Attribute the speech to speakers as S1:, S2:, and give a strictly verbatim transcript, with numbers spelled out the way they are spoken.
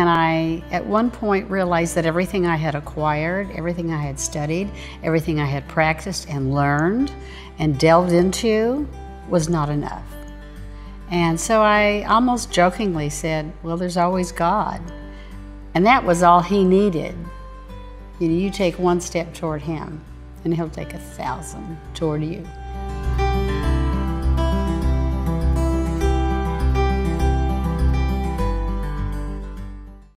S1: And I, at one point, realized that everything I had acquired, everything I had studied, everything I had practiced and learned and delved into was not enough. And so I almost jokingly said, well, there's always God. And that was all he needed. You know, you take one step toward him, and he'll take a thousand toward you.